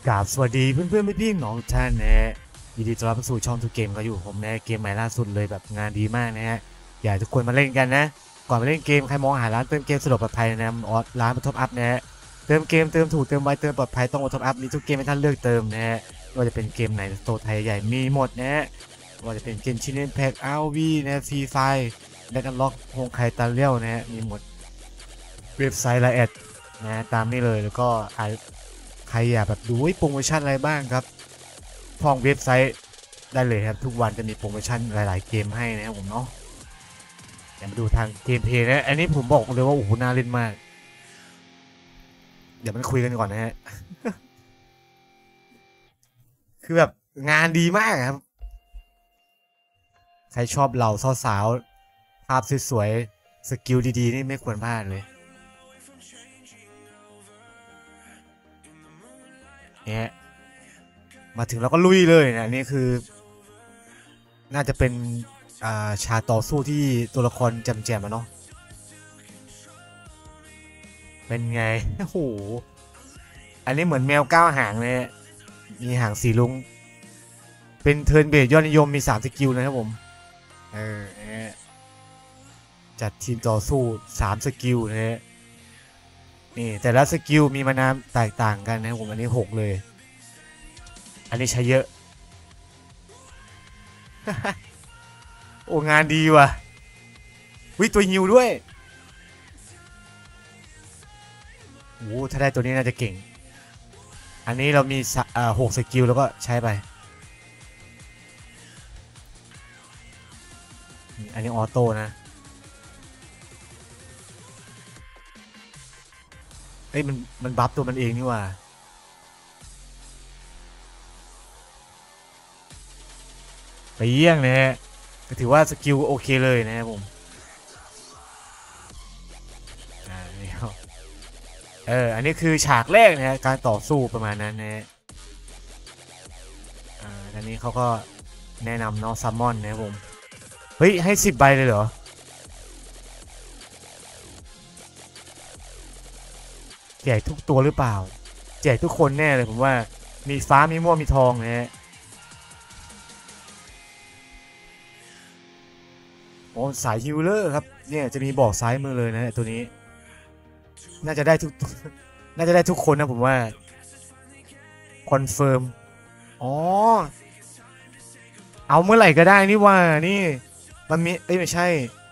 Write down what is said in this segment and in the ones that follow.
กราบสวัสดีเพื่อนๆพี่ๆน้องท่านนะฮะยินดีต้อนรับเข้าสู่ช่องทุกเกมก็อยู่ผมนะเกมใหม่ล่าสุดเลยแบบงานดีมากนะฮะอยากให้ทุกคนมาเล่นกันนะก่อนมาเล่นเกมใครมองหาร้านเติมเกมสะดวกปลอดภัยนะร้านมาท็อปอัพนะฮะเติมเกมเติมถูกเติมไวเติมปลอดภัยต้องมาท็อปอัพมีทุกเกมให้ท่านเลือกเติมนะฮะว่าจะเป็นเกมไหนโตไทยใหญ่มีหมดนะฮะว่าจะเป็นเกมชินเนนแพ็กอาร์วีนะฟรีไฟและกันล็อกโฮงไคตาเลียวนะฮะมีหมดเว็บไซต์ละแอดนะตามนี้เลยแล้วก็ใครอยากแบบดูโปรโมชั่นอะไรบ้างครับท่องเว็บไซต์ได้เลยครับทุกวันจะมีโปรโมชั่นหลายๆเกมให้นะครับผมเนาะเดี๋ยวมาดูทางเกมเพลย์นะอันนี้ผมบอกเลยว่าโอ้โหน่าเล่นมากเดี๋ยวมันคุยกันก่อนนะฮะ คือแบบงานดีมากครับใครชอบเหล่าสาวๆภาพสวยๆสกิลดีๆนี่ไม่ควรพลาดเลยเนี่ยมาถึงเราก็ลุยเลยนะนี่คือน่าจะเป็นฉากต่อสู้ที่ตัวละครแจ่มๆอะเนาะเป็นไงโอ้โหอันนี้เหมือนแมวก้าวหางเลยมีหางสีลุงเป็นเทิร์นเบสยอดนิยมมี3สกิลนะครับผมจัดทีมต่อสู้3สกิลนะฮะนี่แต่ละสกิลมีมานามแตกต่างกันนะครับผมอันนี้6เลยอันนี้ใช้เยอะ โอ้งานดีว่ะวิตัวฮิวด้วยโอ้ถ้าได้ตัวนี้น่าจะเก่งอันนี้เรามี6สกิลแล้วก็ใช้ไปอันนี้ออโต้นะเอ้ยมันบัฟตัวมันเองนี่ว่าไปเยี่ยงนะฮะก็ถือว่าสกิลโอเคเลยนะครับผมอันนี้คือฉากแรกนะฮะการต่อสู้ประมาณนั้นนะฮะอันนี้เขาก็แนะนำน้องซัมมอนนะครับผมเฮ้ยให้10 ใบเลยเหรอแจกทุกตัวหรือเปล่าแจกทุกคนแน่เลยผมว่ามีฟ้ามีม่วงมีทองนะฮะโอ้สายฮิลเลอร์ครับเนี่ยจะมีบอกซ้ายมือเลยนะตัวนี้น่าจะได้ทุกน่าจะได้ทุกคนนะผมว่าคอนเฟิร์มอ๋อเอาเมื่อไหร่ก็ได้นี่ว่านี่มันมีไม่ใช่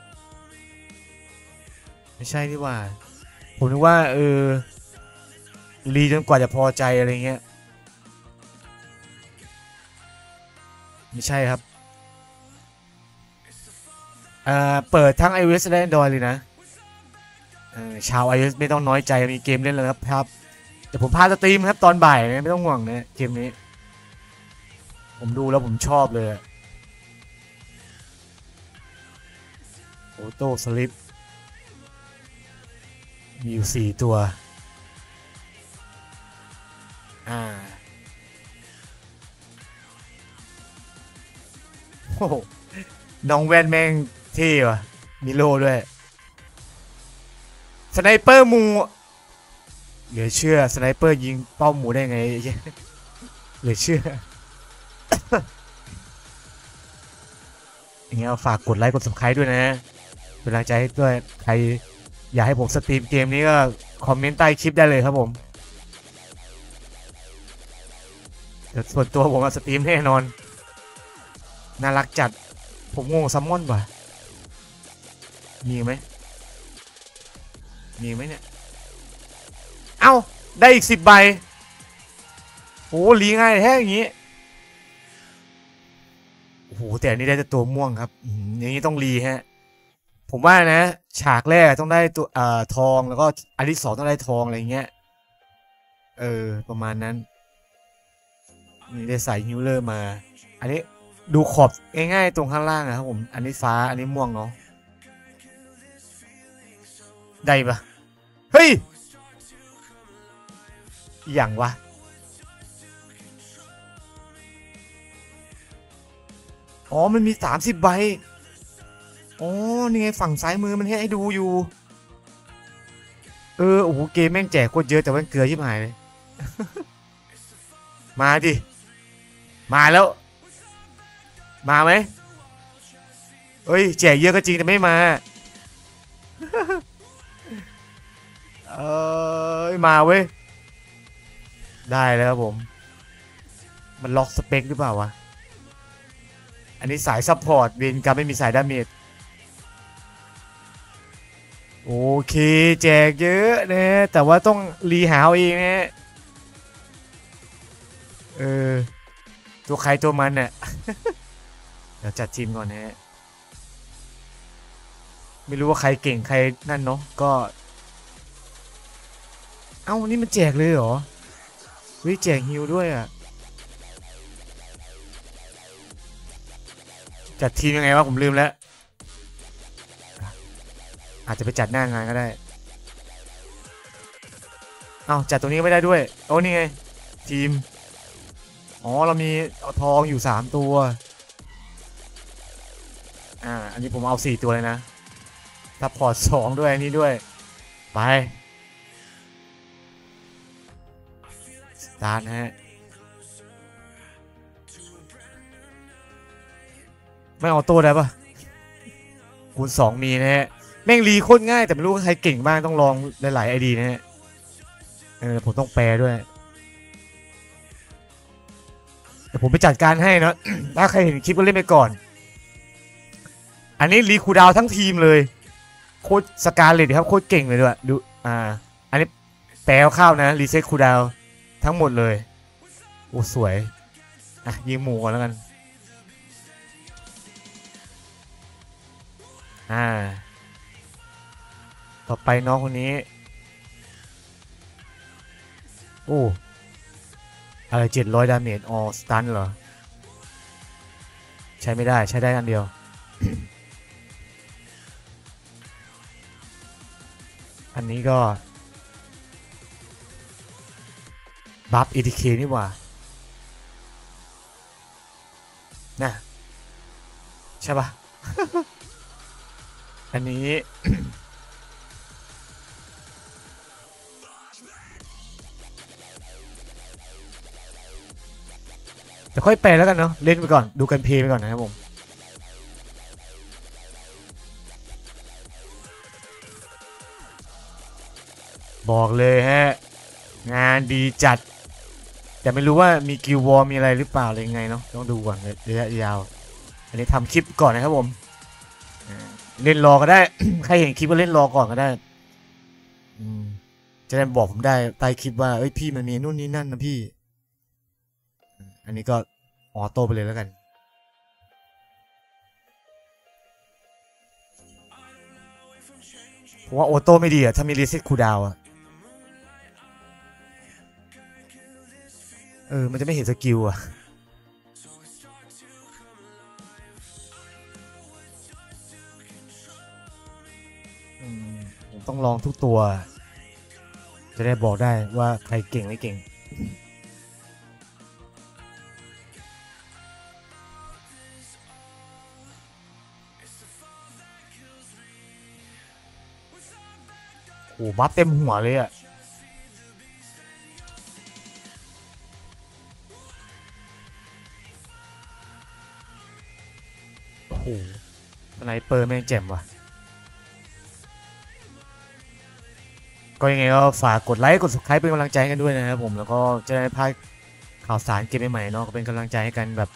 นี่ว่าผมนึกว่ารีจนกว่าจะพอใจอะไรเงี้ยไม่ใช่ครับเปิดทั้ง iOS และ Android เลยนะชาว iOS ไม่ต้องน้อยใจมีเกมเล่นแล้วครับแต่ผมพาสตรีมครับตอนบ่ายนะไม่ต้องห่วงนะเกมนี้ผมดูแล้วผมชอบเลยโอโต้สลิปมีอยู่4ตัวโอ้โหน้องแวนแม่งเท่ว่ะมีโล่ด้วยสไนเปอร์มูเหลือเชื่อสไนเปอร์ยิงเป้าหมูได้ไงเหลือเชื่ออย่างเงี้ยฝากกดไลค์กด Subscribe ด้วยนะเป็นกำลังใจให้ด้วยใครอยากให้ผมสตรีมเกมนี้ก็คอมเมนต์ใต้คลิปได้เลยครับผมส่วนตัวผมสตรีมแน่นอนน่ารักจัดผมงงซัมมอนว่ะมีไหมเนี่ยเอ้าได้อีก10 ใบโอ้ลีง่ายแท้อย่างงี้โอ้โหแต่อันนี้ได้แต่ตัวม่วงครับอย่างนี้ต้องรีฮะผมว่านะฉากแรกต้องได้ตัวทองแล้วก็อันที่2ต้องได้ทองอะไรเงี้ยประมาณนั้นนี่ได้ใส่ฮิลเลอร์มาอันนี้ดูขอบง่ายๆตรงข้างล่างนะครับผมอันนี้ฟ้าอันนี้ม่วงเนาะได้ปะเฮ้ยอย่างวะอ๋อมันมี30 ใบอ๋อนี่ไงฝั่งซ้ายมือมันให้ดูอยู่โอ้โหเกมแม่งแจกโคตรเยอะแต่ว่าเกลือชิบหายเลยมาดิมาแล้วมาไหมเอ้ยแจกเยอะก็จริงแต่ไม่มามาเว้ยได้แล้วครับผมมันล็อกสเปคหรือเปล่าวะอันนี้สายซัพพอร์ตเวนกันไม่มีสายดาเมจโอเคแจกเยอะนะแต่ว่าต้องรีหาเอาเองนะตัวใครตัวมันเนี่ย เดี๋ยวจัดทีมก่อนนะฮะไม่รู้ว่าใครเก่งใครนั่นเนาะก็เอ้านี่มันแจกเลยเหรอเฮ้ยแจกฮิวด้วยอ่ะจัดทีมยังไงวะผมลืมแล้วอาจจะไปจัดหน้างานก็ได้เอ้าจัดตรงนี้ก็ไม่ได้ด้วยโอ้นี่ไงทีมอ๋อเรามีทองอยู่3ตัวอันนี้ผมเอา4ตัวเลยนะซัพพอร์ต2ด้วยอันนี้ด้วยไปสตาร์ทฮะไม่ออโต้ได้ปะคูณ2มีนะฮะแม่งรีโคตรง่ายแต่ไม่รู้ว่าใครเก่งบ้างต้องลองหลายๆไอดีนะฮะผมต้องแปลด้วยแต่ผมไปจัดการให้นะ ถ้าใครเห็นคลิปก็เล่นไปก่อนอันนี้รีคูดาวทั้งทีมเลยโคตรสกาเลตครับโคตรเก่งเลยด้วยดูอันนี้แปลข้าวนะรีเซ็ตคูดาวทั้งหมดเลยโอ้สวยยิงหมูก่อนแล้วกันต่อไปน้องคนนี้โอ้อะไร700ดาเมจออสตันเหรอใช้ไม่ได้ใช้ได้อันเดียว อันนี้ก็บัฟ ATK นี่หว่านะใช่ปะ อันนี้ แต่ค่อยแปลแล้วกันเนาะเล่นไปก่อนดูกันเพลย์ไปก่อนนะครับผมบอกเลยฮะงานดีจัดแต่ไม่รู้ว่ามีกิลวอร์มีอะไรหรือเปล่าอะไรยังไงเนาะต้องดูก่อนระยะยาวอันนี้ทำคลิปก่อนนะครับผมเล่นรอก็ได้ ใครเห็นคลิปก็เล่นรอก่อนก็ได้จะได้บอกผมได้ใต้คลิปว่าเอ้ยพี่มันมีนู่นนี่นั่นนะพี่อันนี้ก็ออโต้ไปเลยแล้วกันเพราะว่าออโต้ไม่ดีอะถ้ามีรีเซ็ตคูลดาวน์อะมันจะไม่เห็นสกิลอะผมต้องลองทุกตัวจะได้บอกได้ว่าใครเก่งไม่เก่งโอ้บัฟเต็มหัวเลยอะโอ้โหสไนเปอร์แม่งแจ่มว่ะก็ยังไงก็ฝากกดไลค์กด subscribe เป็นกำลังใจกันด้วยนะครับผมแล้วก็จะได้พลาดข่าวสารเกมใหม่ๆเนาะก็เป็นกำลังใจให้กันแบบ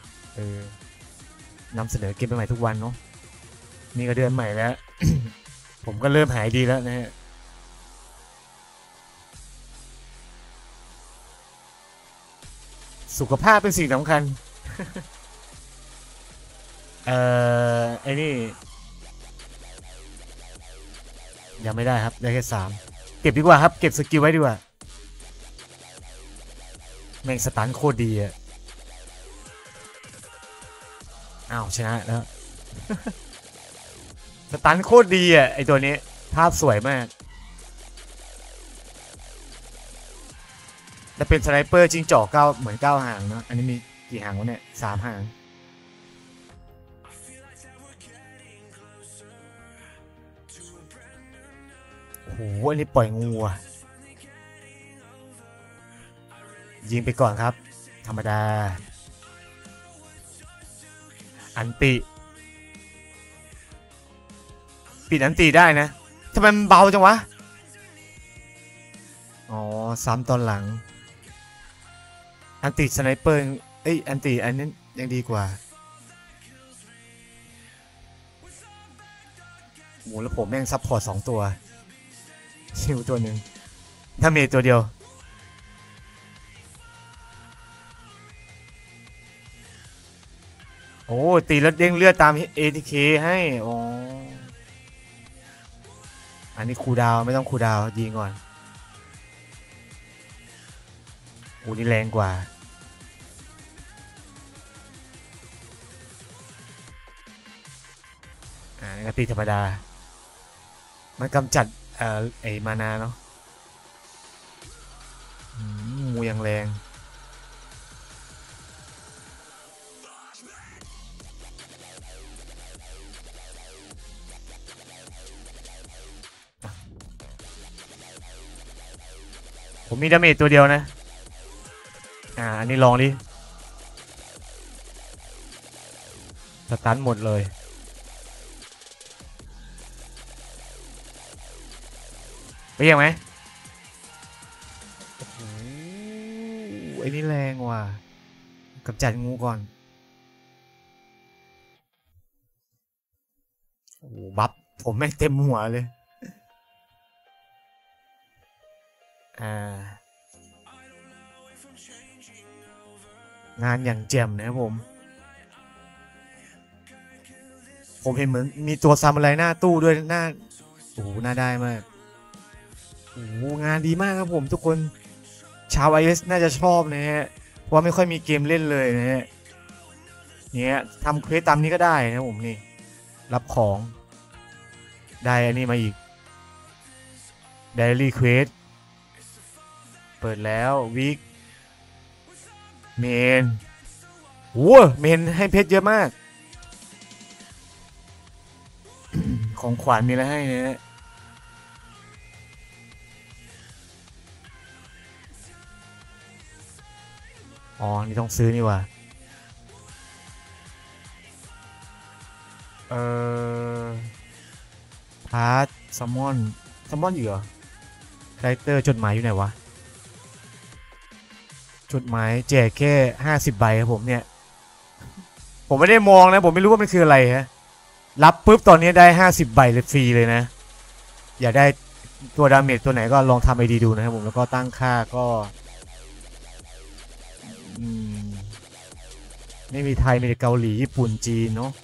นำเสนอเกมใหม่ทุกวันเนาะนี่ก็เดือนใหม่แล้ว ผมก็เริ่มหายดีแล้วนะฮะสุขภาพเป็นสิ่งสำคัญ ไอ้นี่ยังไม่ได้ครับได้แค่3เก็บดีกว่าครับเก็บสกิลไว้ดีกว่าแม่งสตันโคตรดีอ่ะอ้าวชนะแล้ว สตันโคตรดีอ่ะไอตัวนี้ภาพสวยมากแต่เป็นสไนเปอร์จิงจ่อ9เหมือน9หางเนาะอันนี้มีกี่หางวะเนี่ย3หางโอ้โหอันนี้ปล่อยงูอ่ะยิงไปก่อนครับธรรมดาอันติปิดอันติได้นะทำไมมันเบาจังวะอ๋อซ้ำตอนหลังอันติสไนเปอร์เอ้ยอันติอันนั้นยังดีกว่าโหแล้วผมแม่งซัพพอร์ต2ตัวชิวตัวหนึ่งถ้าเมย์ตัวเดียวโอ้ตีแล้วเด้งเลือดตาม ATK ให้อ๋ออันนี้คูลดาวน์ไม่ต้องคูลดาวน์ยิงก่อนโอ้นี่แรงกว่านี่ก็ตีธรรมดามันกำจัดไอ้มานาเนาะงูยังแรงผมมีดาเมจตัวเดียวนะอันนี้ลองดิสตันหมดเลยไปยังไหมโอ้โหไอ้นี่แรงว่ะกำจัดงูก่อนโอ้โหบัฟผมแม่งเต็มหัวเลยงานอย่างแจ่มนะครับผมเห็นเหมือนมีตัวซามูไรหน้าตู้ด้วยหน้าโอ้โหน่าได้มากโอ้โหงานดีมากครับผมทุกคนชาว iOS น่าจะชอบนะฮะเพราะว่าไม่ค่อยมีเกมเล่นเลยนะฮะเนี่ยทำเควสตามนี้ก็ได้นะผมนี่รับของได้อันนี้มาอีก Daily Quest เปิดแล้ววีคเมนโอ้เมนให้เพชรเยอะมาก ของขวัญมีอะไรให้เนี่ยอ๋อนี่ต้องซื้อนี่ว่ะพาร์ทซัมมอนอยู่เหรอคาแรคเตอร์จดหมายอยู่ไหนวะจดหมายแจกแค่50 ใบครับผมเนี่ยผมไม่ได้มองนะผมไม่รู้ว่ามันคืออะไรฮะรับปุ๊บตอนนี้ได้50 ใบเลยฟรีเลยนะอยากได้ตัวดาเมจตัวไหนก็ลองทำไอดีดูนะครับผมแล้วก็ตั้งค่าก็ไม่มีไทยมีแต่เกาหลีญี่ปุ่นจีนเนาะ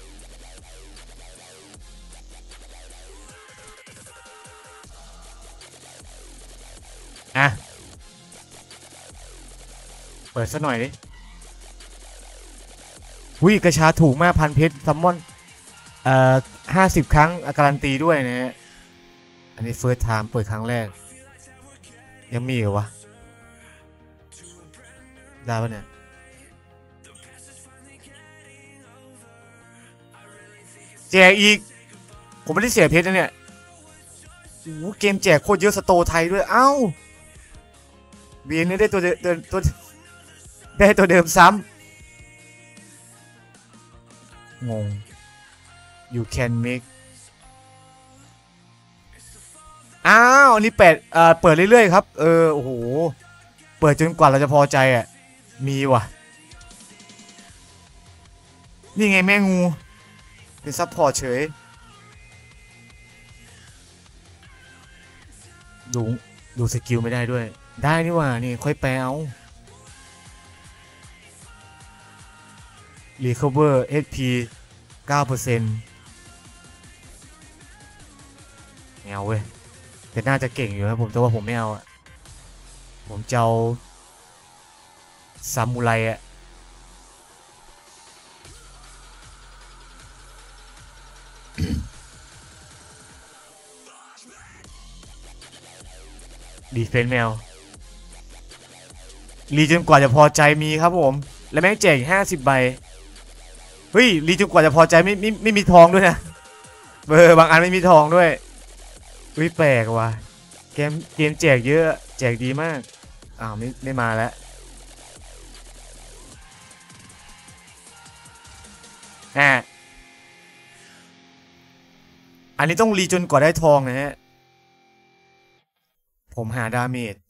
เปิดซะหน่อยดิวิกระชาถูกมาก1,000 เพชรซัมมอน50 ครั้งการันตีด้วยนะฮะอันนี้เฟิร์สไทม์เปิดครั้งแรกยังมีเหรอวะได้ปะเนี่ยแจกอีกผมไม่ได้เสียเพชรนะเนี่ยโอ้เกมแจกโคตรเยอะสโตร์ไทยด้วยเอ้าเบียนนี่ได้ตัวได้ตัวเดิมซ้ำงง you can make อ้าวอันนี้เปิดเรื่อยๆครับโอ้โหเปิดจนกว่าเราจะพอใจอ่ะมีว่ะนี่ไงแม่งูเป็นซัพพอร์ตเฉยดูสกิลไม่ได้ด้วยได้นี่ว่านี่ค่อยแปลเอา Recover HP 9% ไม่เอาเว้ยแต่น่าจะเก่งอยู่นะผมแต่ว่าผมไม่เอาอะผมจะเอาซามูไรอะดีเฟนส์แมวรีจนกว่าจะพอใจมีครับผมและแม่งแจก50 ใบเฮ้ยรีจนกว่าจะพอใจไม่มีทองด้วยนะบางอันไม่มีทองด้วยอุ้ยแปลกว่ะเกมแจกเยอะแจกดีมากอ้าวไม่มาแล้วอ่ะอันนี้ต้องรีจนกว่าได้ทองนะฮะผมหาดาเมจ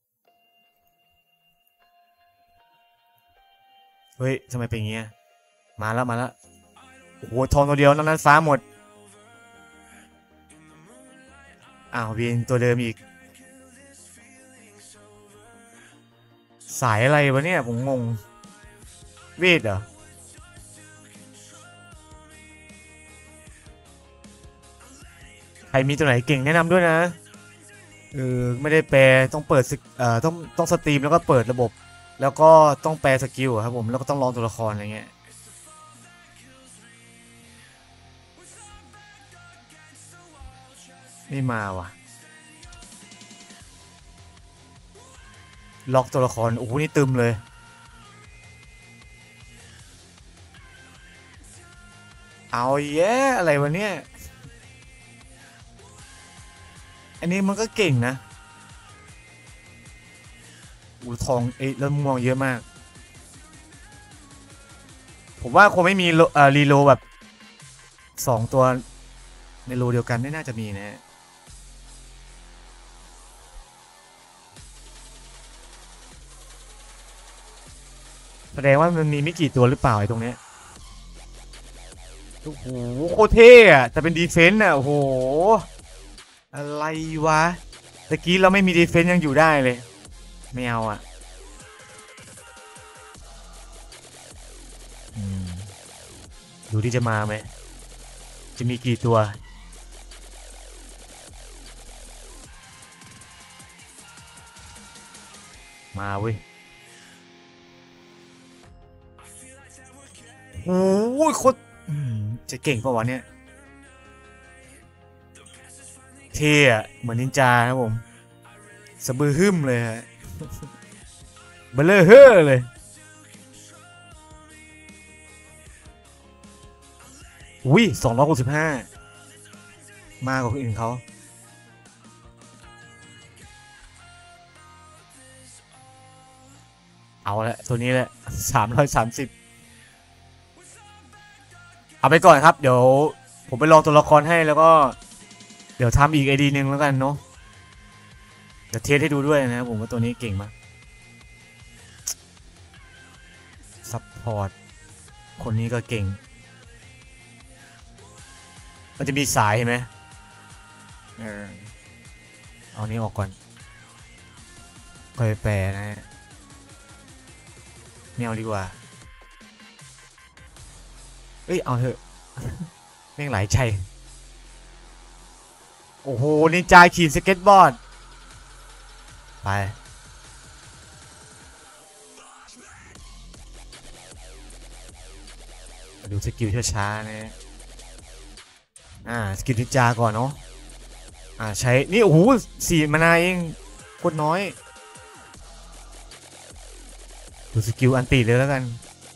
เฮ้ยทำไมเป็นอย่างเงี้ยมาแล้วโอ้โหทองตัวเดียวนอกนั้นฟ้าหมดอ้าวเวียนตัวเดิมอีกสายอะไรวะเนี่ยผมงงเวทเหรอใครมีตัวไหนเก่งแนะนำด้วยนะไม่ได้แปลต้องเปิดต้องสตรีมแล้วก็เปิดระบบแล้วก็ต้องแปลสกิลครับผมแล้วก็ต้องลองตัวละครอะไรเงี้ยไม่มาว่ะล็อกตัวละครโอ้โหนี่ตึมเลยเอาแย่อะไรวะเนี่ยอันนี้มันก็เก่งนะอูทองแล้วม่วงเยอะมากผมว่าคงไม่มีรีโลแบบ2ตัวในโลเดียวกันไม่น่าจะมีนะแสดงว่ามันมีไม่กี่ตัวหรือเปล่าไอ้ตรงเนี้ยโอ้โหโคตรเท่อะแต่เป็นดีเฟนต์อะโอ้โหอะไรวะตะกี้เราไม่มีดีเฟนต์ยังอยู่ได้เลยไม่เอาอะดูที่จะมาไหมจะมีกี่ตัวมาเว้ยโอ้ยโคตรจะเก่งปะวะเนี่ยเท่อะเหมือนนินจาครับผมสะบือหึ่มเลยฮะเบลเลอร์เฮ้อเลยอุ้ย265มากกว่าคนอื่นเขาเอาละตัวนี้แหละ330เอาไปก่อนครับเดี๋ยวผมไปลองตัวละครให้แล้วก็เดี๋ยวทำอีกไอดีหนึ่งแล้วกันเนาะเดี๋ยวเทสให้ดูด้วยนะครับผมว่าตัวนี้เก่งมากซัพพอร์ตคนนี้ก็เก่งมันจะมีสายเห็นไหมเอานี้ออกก่อนค่อยแปลนะฮะไม่เอาดีกว่าเอ้ยเอาเถอะแม่งหลายใจโอ้โหนินจาขี่สเก็ตบอร์ดไปมาดูสกิลช้าๆนะสกิลนินจาก่อนเนาะใช้นี่โอ้โห4 มานาเองโคตรน้อยดูสกิลอันตีเลยแล้วกัน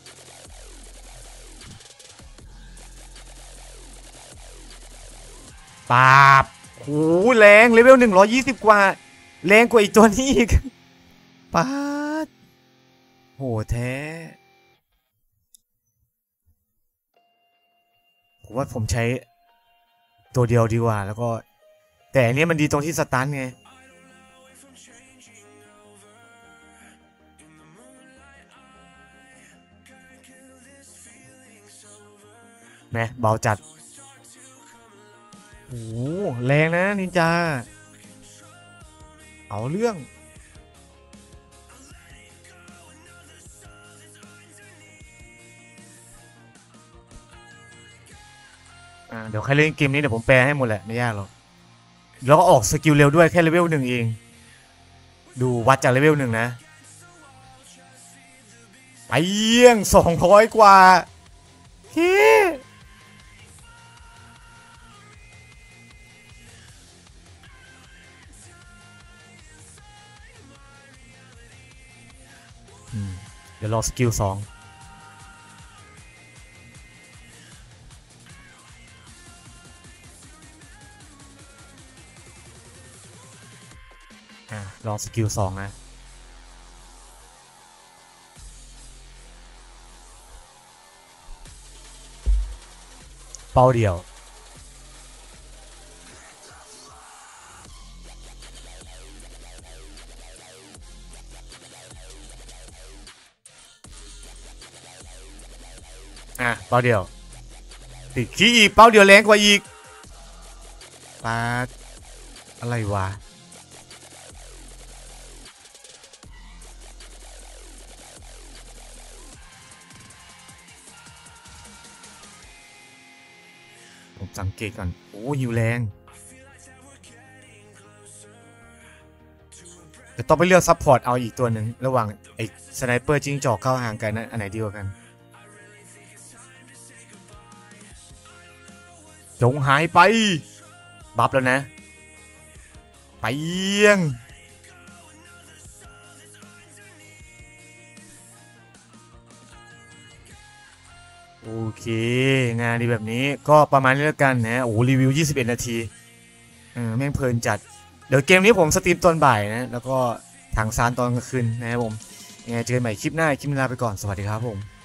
ปาบโหแรงเลเวล120กว่าแรงกว่าอีกตัวนี้อีกปาดโหแท้ผมว่าผมใช้ตัวเดียวดีกว่าแล้วก็แต่อันนี้มันดีตรงที่สตันไงแม่เบาจัดโอ้แรงนะนินจาเอาเรื่องเดี๋ยวใครเล่นเกมนี้เดี๋ยวผมแปลให้หมดแหละไม่ยากหรอกแล้วก็ออกสกิลเร็วด้วยแค่เลเวล1เองดูวัดจากเลเวล1นะไปเยี่ยง200กว่าเฮ้เดี๋ยวรอสกิล2ลองสกิล2นะเป้าเดียวเป้าเดียวติดขี้อีกเป้าเดียวแรงกว่าอีกปาดอะไรวะผมสังเกตก่อนโอ้ยิวแรงแต่ต้องไปเลือกซัพพอร์ตเอาอีกตัวหนึ่งระหว่างไอ้สไนเปอร์จิ้งจอกเข้าห่างกันนั้นอันไหนดีกว่ากันจงหายไปบัฟแล้วนะไปเยี่ยงโอเคงานดีแบบนี้ก็ประมาณนี้แล้วกันนะโอ้รีวิว21นาทีแม่งเพลินจัดเดี๋ยวเกมนี้ผมสตรีมตอนบ่ายนะแล้วก็ทางซานตอนกลางคืนนะครับผมยังไงเจอกันใหม่คลิปหน้าคลิปนี้ลาไปก่อนสวัสดีครับผม